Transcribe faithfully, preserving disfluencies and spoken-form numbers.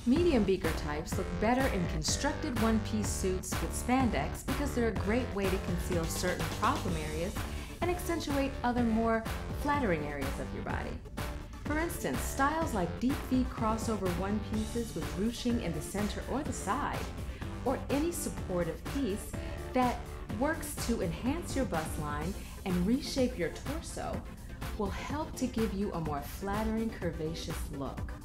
Medium beaker types look better in constructed one-piece suits with spandex because they're a great way to conceal certain problem areas and accentuate other more flattering areas of your body. For instance, styles like deep V crossover one-pieces with ruching in the center or the side, or any supportive piece that works to enhance your bust line and reshape your torso will help to give you a more flattering, curvaceous look.